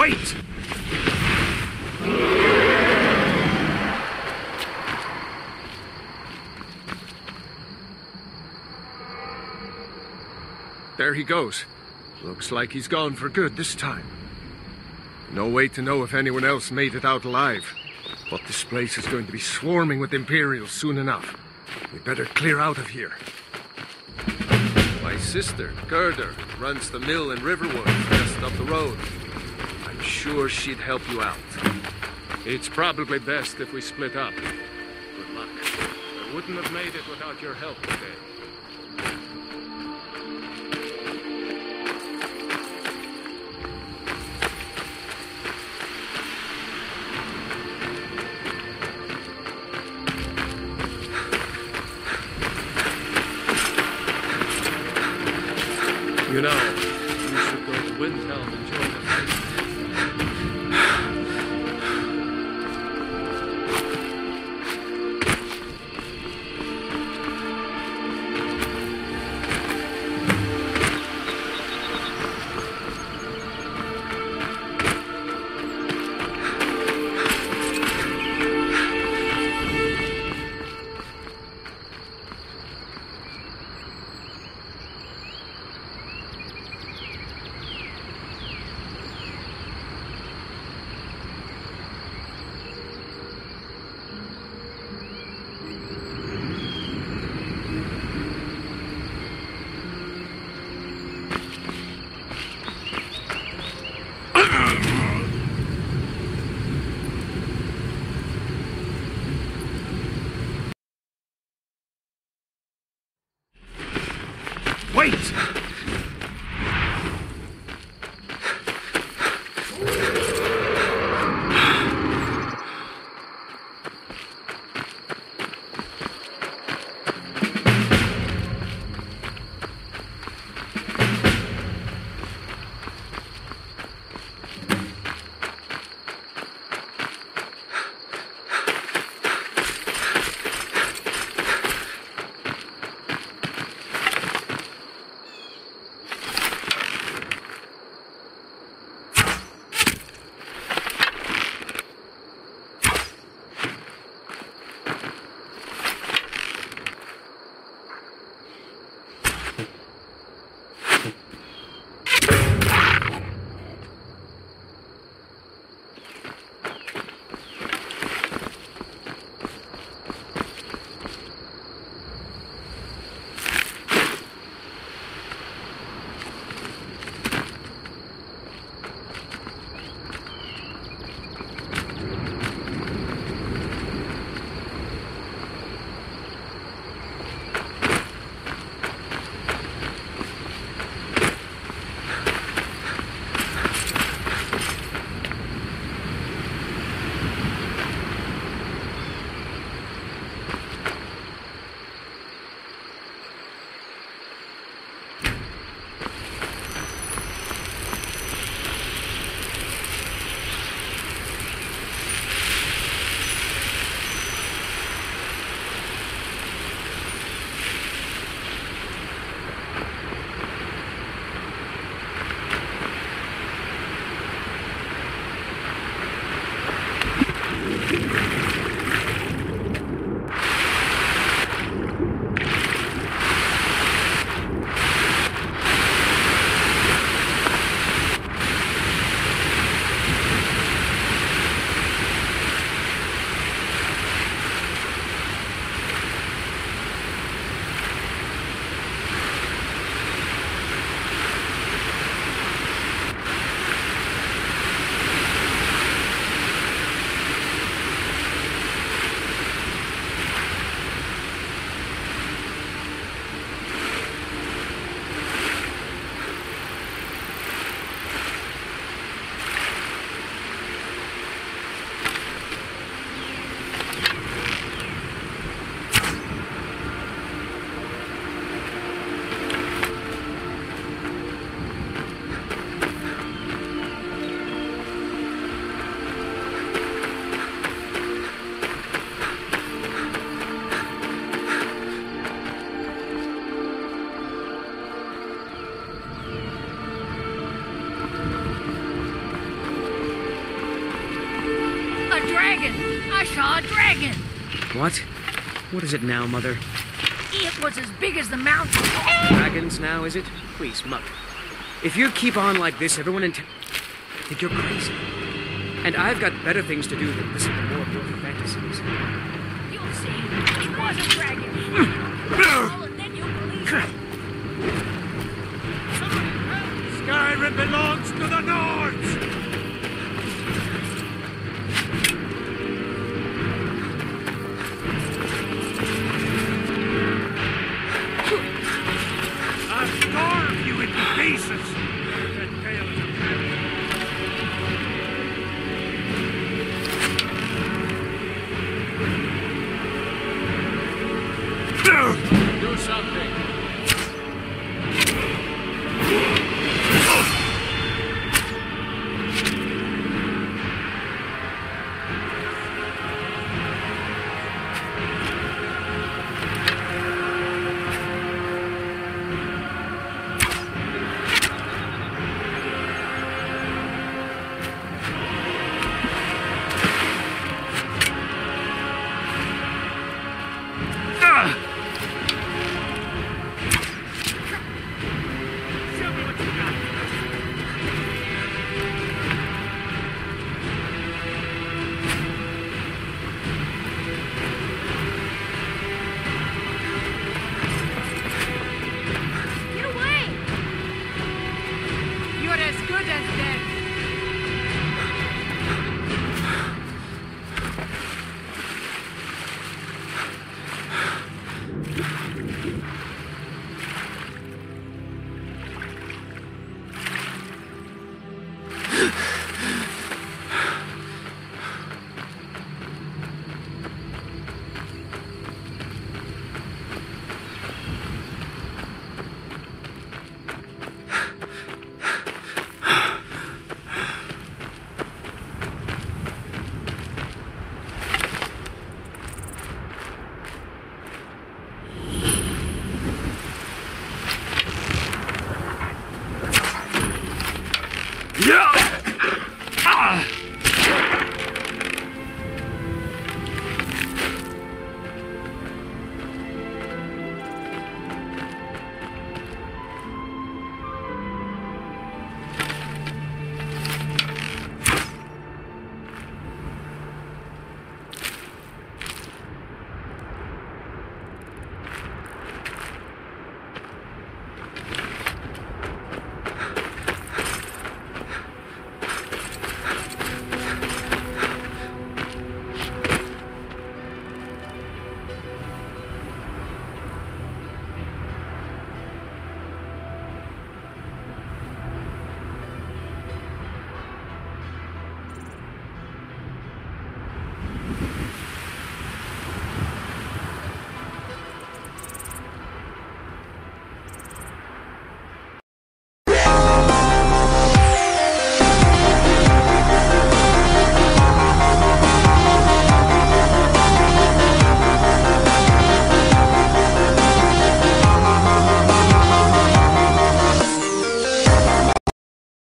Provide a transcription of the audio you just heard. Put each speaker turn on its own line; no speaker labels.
Wait! There he goes. Looks like he's gone for good this time. No way to know if anyone else made it out alive. But this place is going to be swarming with Imperials soon enough. We better clear out of here. My sister, Gerda, runs the mill in Riverwood, just up the road. I'm sure she'd help you out. It's probably best if we split up. Good luck. I wouldn't have made it without your help today. You know, you should go to Windhelm and join the fight. Wait!
dragon! I saw a dragon!
What? What is it now, Mother?
It was as big as the mountain.
Dragons now, is it? Please, Mother. If you keep on like this, everyone I think you're crazy. And I've got better things to do than listen to more of your fantasies.
You'll see. It was a dragon. And then you'll believe it.
Skyrim belongs to the Nords! I'll starve you into pieces! Do something!
Get away! You're as good as dead.
Yeah!